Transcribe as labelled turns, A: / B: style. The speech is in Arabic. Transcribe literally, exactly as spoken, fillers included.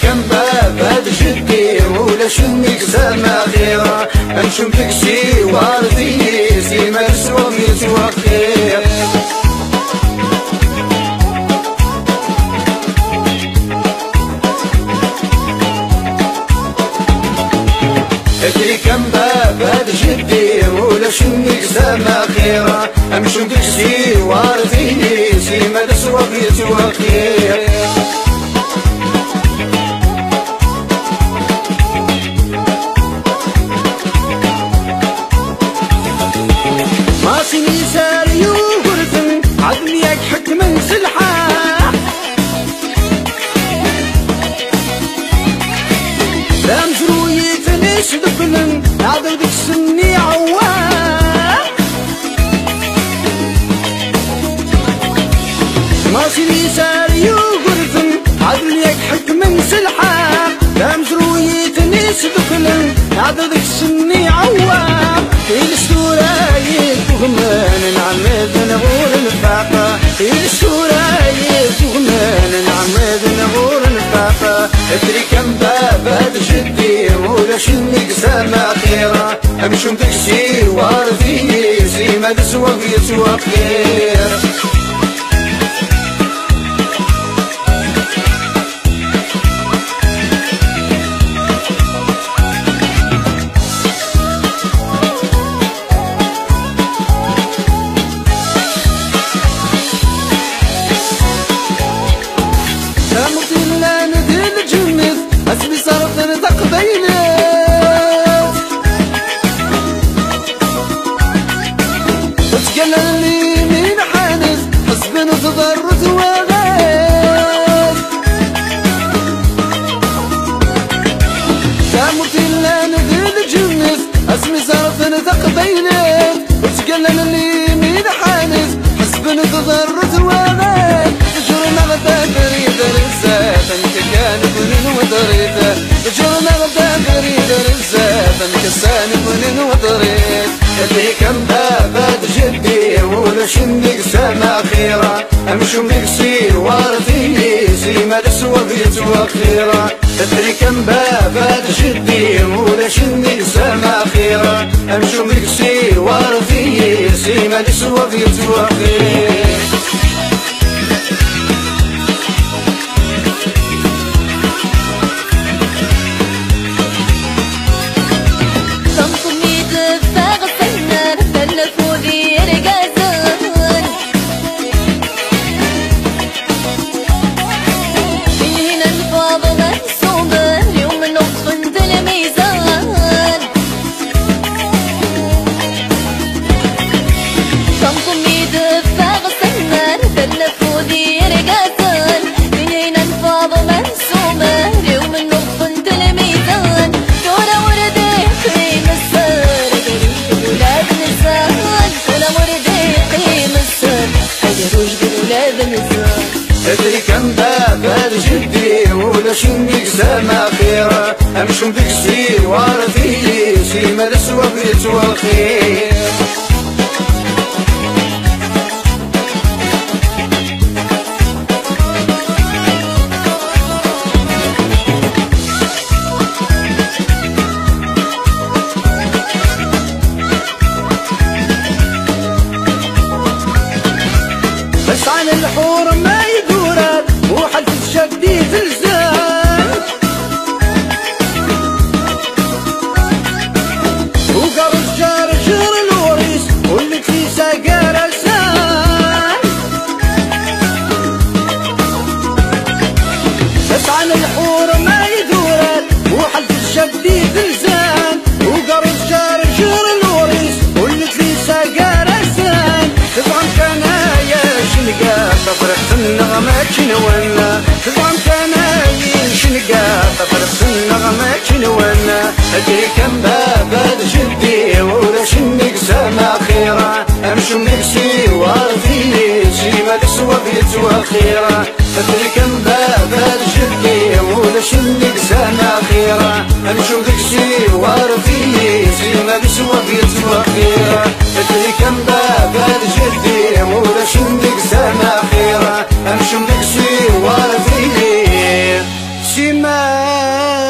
A: كم باب هاد جدي ولا شمك زما خيرة امشم تكسي وارثيني سي ما تسوى ميتوى خير ادري كم باب هاد جدي ولا شمك زما خيرة امشم تكسي وارثيني سي ما تسوى ميتوى خير ماسيني ساري وغرفن عدنيك حكم سلحة لا مزروي تنش دفلن عدد سني عوام ماسيني ساري وغرفن عدنيك حكم سلحة لا مزروي تنش دفلن عدد سني عوام في السورايل تغمان نعمد نغور نفاقة في السورايل تغمان نعمد نغور نفاقة ادري كم باب هاد جدي ولا شنك زما خيرة امشم تكسي وارثيني سي ما تسوى يسوى خير اسمي صارت نطق بينات وتقلل لي من حانس حسب نتضرت وغاد تامرت الا نذل جنس اسمي صارت نطق بينات وتقلل لي من حانس حسب نتضرت وغاد جرنا غدا بريد رزات انت كان بنين وضريت جرنا غدا بريد رزات انت كان بنين وضريت اللي كم باب جدي ولا شنك سما خيرة امشم بكسي وارثيني سي ما تسوى بيتوى خيرة اللي كم باب جدي ولا شنك سما خيرة امشم بكسي وارثيني سي ما تسوى بيتوى خير ادري كم باب جدي ولا شنك زما خيرة امشم بكسي وارثيني سي ما تسوى بيتوى خير بس عن الحور ما يدورات وحلف الشدي تلزام وقر الجار جر الوريس واللي في ساقار لسان بس عن الحور ما يدورات وحلف الشدي تلزام وقر الجار جر الوريس واللي في ساقار لسان تفهم كان فرحت النغمة كنونا تفهم كناين شنقا فرحت النغمة كنونا ادري كم باب جدي ولا شنك سما خيرة امشم نفسي وارثيني سي ما تسوى بيتوى خيرة ادري كم باب جدي ولا شنك سما خيرة امشم نفسي وارثيني سي ما تسوى بيتوى خيرة ادري كم باب جدي ولا شنك سما خيرة امشم نفسي وارثيني سي ما